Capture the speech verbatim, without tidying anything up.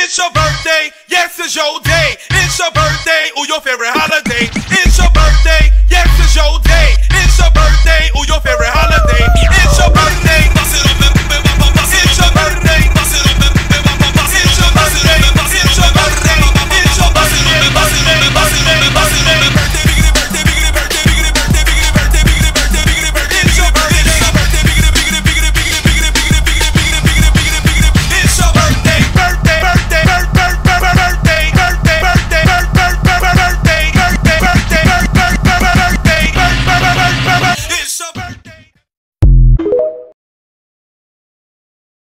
It's your birthday, yes, it's your day. It's your birthday, or your favorite holiday. It's your birthday, yes, it's your day. It's your birthday, or your favorite holiday. It's your birthday.